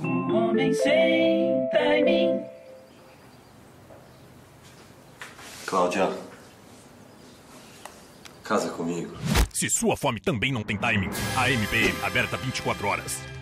Um homem sem timing. Cláudia, casa comigo. Se sua fome também não tem timing, a MPM aberta 24 horas.